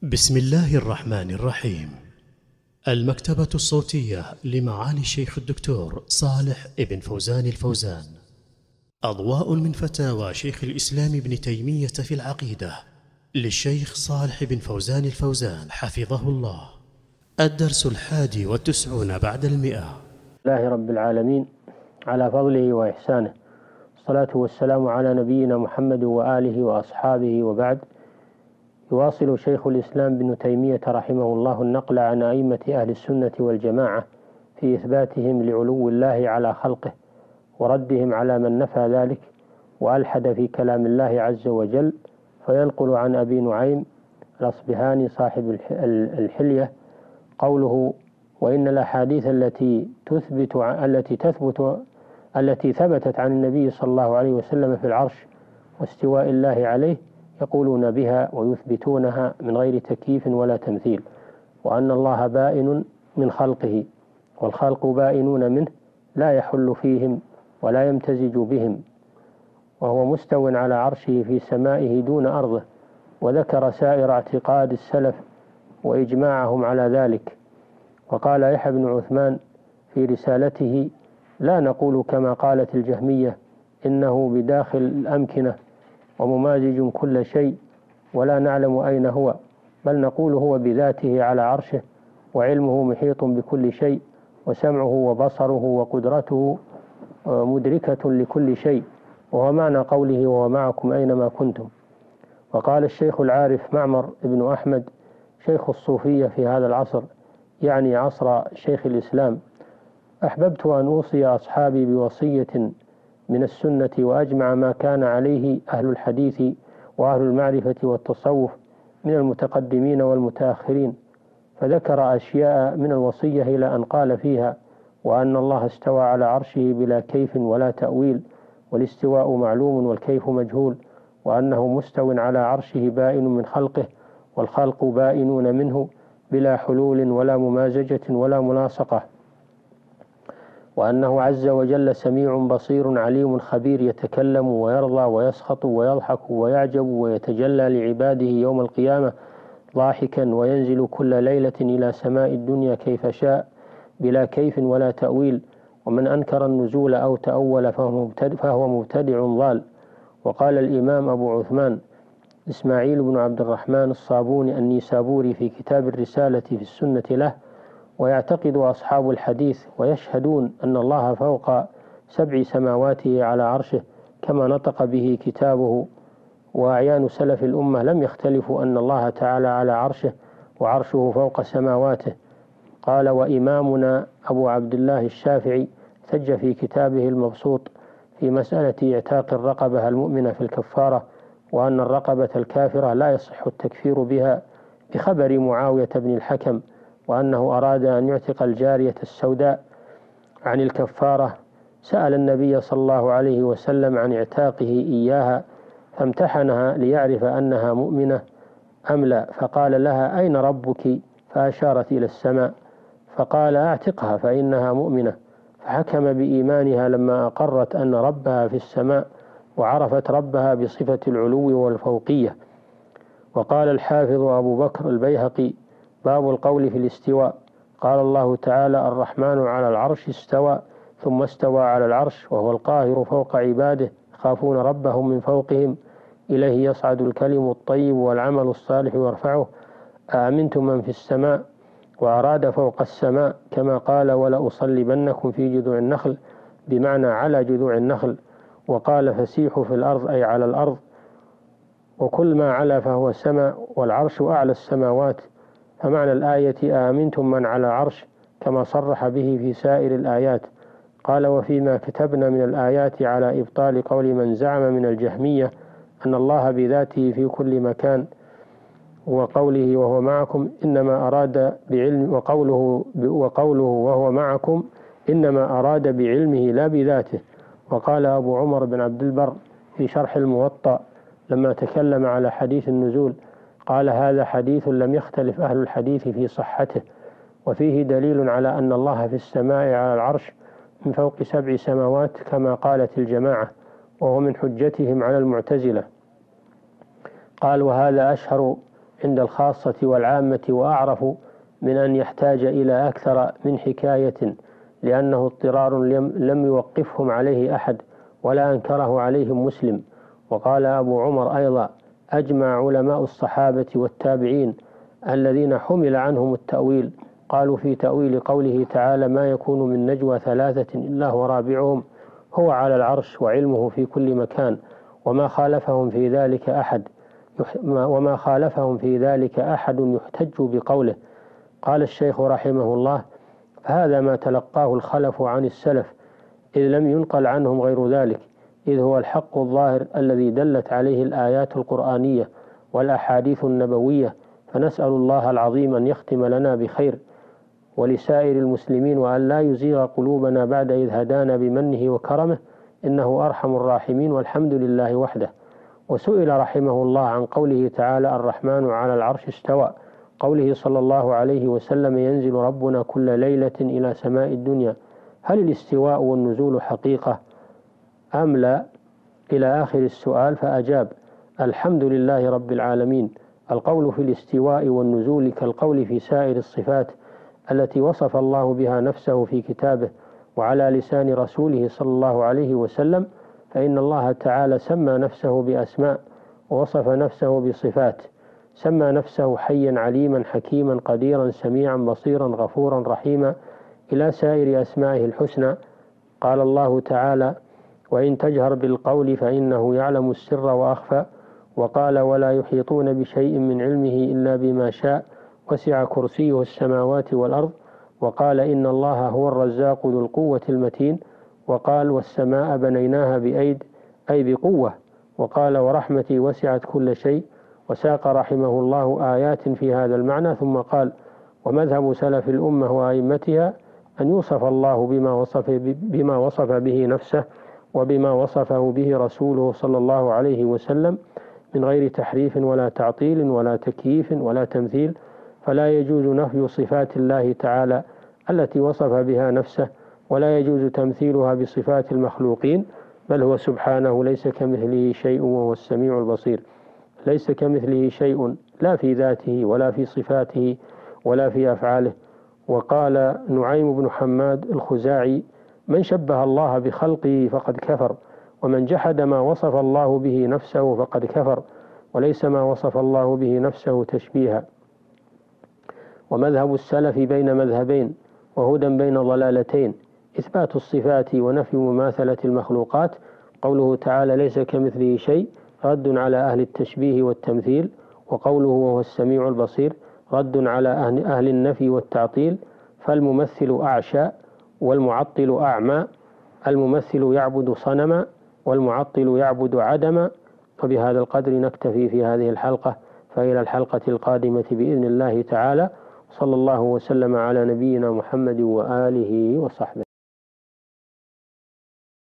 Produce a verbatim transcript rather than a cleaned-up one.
بسم الله الرحمن الرحيم. المكتبة الصوتية لمعالي الشيخ الدكتور صالح ابن فوزان الفوزان. أضواء من فتاوى شيخ الإسلام ابن تيمية في العقيدة للشيخ صالح بن فوزان الفوزان حفظه الله. الدرس الحادي والتسعون بعد المئة. الله رب العالمين على فضله وإحسانه، الصلاة والسلام على نبينا محمد وآله وأصحابه، وبعد. يواصل شيخ الإسلام ابن تيمية رحمه الله النقل عن أئمة أهل السنة والجماعة في إثباتهم لعلو الله على خلقه وردهم على من نفى ذلك وألحد في كلام الله عز وجل، فينقل عن أبي نعيم الأصبهاني صاحب الحلية قوله: وإن الأحاديث التي تثبت التي تثبت التي ثبتت عن النبي صلى الله عليه وسلم في العرش واستواء الله عليه يقولون بها ويثبتونها من غير تكييف ولا تمثيل، وأن الله بائن من خلقه والخلق بائنون منه لا يحل فيهم ولا يمتزج بهم، وهو مستو على عرشه في سمائه دون أرضه. وذكر سائر اعتقاد السلف وإجماعهم على ذلك. وقال يحيى بن عثمان في رسالته: لا نقول كما قالت الجهمية إنه بداخل الأمكنة وممازج كل شيء ولا نعلم أين هو، بل نقول هو بذاته على عرشه وعلمه محيط بكل شيء وسمعه وبصره وقدرته مدركة لكل شيء، وهو معنى قوله: وهو معكم أينما كنتم. وقال الشيخ العارف معمر ابن أحمد شيخ الصوفية في هذا العصر، يعني عصر شيخ الإسلام: أحببت أن أوصي أصحابي بوصية من السنة وأجمع ما كان عليه أهل الحديث وأهل المعرفة والتصوف من المتقدمين والمتأخرين، فذكر أشياء من الوصية إلى أن قال فيها: وأن الله استوى على عرشه بلا كيف ولا تأويل، والاستواء معلوم والكيف مجهول، وأنه مستو على عرشه بائن من خلقه والخلق بائنون منه بلا حلول ولا ممازجة ولا ملاصقة، وأنه عز وجل سميع بصير عليم خبير، يتكلم ويرضى ويسخط ويضحك ويعجب ويتجلى لعباده يوم القيامة ضاحكا، وينزل كل ليلة إلى سماء الدنيا كيف شاء بلا كيف ولا تأويل، ومن أنكر النزول أو تأول فهو مبتدع ضال. وقال الإمام أبو عثمان إسماعيل بن عبد الرحمن الصابوني النيسابوري في كتاب الرسالة في السنة له: ويعتقد أصحاب الحديث ويشهدون أن الله فوق سبع سماواته على عرشه كما نطق به كتابه، وأعيان سلف الأمة لم يختلفوا أن الله تعالى على عرشه وعرشه فوق سماواته. قال: وإمامنا أبو عبد الله الشافعي احتج في كتابه المبسوط في مسألة اعتاق الرقبة المؤمنة في الكفارة، وأن الرقبة الكافرة لا يصح التكفير بها بخبر معاوية بن الحكم، وأنه أراد أن يعتق الجارية السوداء عن الكفارة، سأل النبي صلى الله عليه وسلم عن اعتاقه إياها فامتحنها ليعرف أنها مؤمنة أم لا، فقال لها: أين ربك؟ فأشارت إلى السماء، فقال: أعتقها فإنها مؤمنة، فحكم بإيمانها لما أقرت أن ربها في السماء وعرفت ربها بصفة العلو والفوقية. وقال الحافظ أبو بكر البيهقي: باب القول في الاستواء، قال الله تعالى: الرحمن على العرش استوى ثم استوى على العرش وهو القاهر فوق عباده يخافون ربهم من فوقهم إليه يصعد الكلم الطيب والعمل الصالح يرفعه أأمنتم من في السماء، وأراد فوق السماء كما قال: ولأصلبنكم في جذوع النخل، بمعنى على جذوع النخل. وقال: فسيحوا في الأرض أي على الأرض، وكل ما علا فهو سماء، والعرش أعلى السماوات. فمعنى الآية آمنتم من على عرش كما صرح به في سائر الآيات. قال: وفيما كتبنا من الآيات على إبطال قول من زعم من الجهمية أن الله بذاته في كل مكان، وقوله وهو معكم إنما أراد بعلم وقوله وقوله وهو معكم إنما أراد بعلمه لا بذاته. وقال أبو عمر بن عبد البر في شرح الموطأ لما تكلم على حديث النزول، قال: هذا حديث لم يختلف أهل الحديث في صحته، وفيه دليل على أن الله في السماء على العرش من فوق سبع سماوات كما قالت الجماعة، وهو من حجتهم على المعتزلة. قال: وهذا أشهر عند الخاصة والعامة، وأعرف من أن يحتاج إلى أكثر من حكاية، لأنه اضطرار لم يوقفهم عليه أحد ولا أنكره عليهم مسلم. وقال أبو عمر أيضا: أجمع علماء الصحابة والتابعين الذين حمل عنهم التأويل قالوا في تأويل قوله تعالى: ما يكون من نجوى ثلاثة إلا هو رابعهم هو على العرش وعلمه في كل مكان، وما خالفهم في ذلك أحد وما خالفهم في ذلك أحد يحتج بقوله. قال الشيخ رحمه الله: فهذا ما تلقاه الخلف عن السلف، إذ لم ينقل عنهم غير ذلك، إذ هو الحق الظاهر الذي دلت عليه الآيات القرآنية والأحاديث النبوية. فنسأل الله العظيم أن يختم لنا بخير ولسائر المسلمين، وأن لا يزيغ قلوبنا بعد إذ هدانا بمنه وكرمه، إنه أرحم الراحمين، والحمد لله وحده. وسئل رحمه الله عن قوله تعالى: الرحمن على العرش استوى، قوله صلى الله عليه وسلم: ينزل ربنا كل ليلة إلى سماء الدنيا، هل الاستواء والنزول حقيقة أم لا؟ إلى آخر السؤال، فأجاب: الحمد لله رب العالمين. القول في الاستواء والنزول كالقول في سائر الصفات التي وصف الله بها نفسه في كتابه وعلى لسان رسوله صلى الله عليه وسلم، فإن الله تعالى سمى نفسه بأسماء ووصف نفسه بصفات، سمى نفسه حيا عليما حكيما قديرا سميعا بصيرا غفورا رحيما إلى سائر أسمائه الحسنى. قال الله تعالى: وإن تجهر بالقول فإنه يعلم السر وأخفى. وقال: ولا يحيطون بشيء من علمه إلا بما شاء، وسع كرسيه السماوات والأرض. وقال: إن الله هو الرزاق ذو القوة المتين. وقال: والسماء بنيناها بأيد أي بقوة. وقال: ورحمتي وسعت كل شيء. وساق رحمه الله آيات في هذا المعنى، ثم قال: ومذهب سلف الأمة وأئمتها أن يوصف الله بما وصف, بما وصف به نفسه وبما وصفه به رسوله صلى الله عليه وسلم من غير تحريف ولا تعطيل ولا تكييف ولا تمثيل، فلا يجوز نفي صفات الله تعالى التي وصف بها نفسه، ولا يجوز تمثيلها بصفات المخلوقين، بل هو سبحانه ليس كمثله شيء وهو السميع البصير. ليس كمثله شيء لا في ذاته ولا في صفاته ولا في أفعاله. وقال نعيم بن حماد الخزاعي: من شبه الله بخلقه فقد كفر، ومن جحد ما وصف الله به نفسه فقد كفر، وليس ما وصف الله به نفسه تشبيها. ومذهب السلف بين مذهبين وهدى بين ضلالتين: إثبات الصفات ونفي مماثلة المخلوقات. قوله تعالى: ليس كمثله شيء، رد على أهل التشبيه والتمثيل. وقوله: وهو السميع البصير، رد على أهل النفي والتعطيل. فالممثل أعشى والمعطل أعمى، الممثل يعبد صنما والمعطل يعبد عدما. وبهذا القدر نكتفي في هذه الحلقة، فإلى الحلقة القادمة بإذن الله تعالى. صلى الله وسلم على نبينا محمد وآله وصحبه.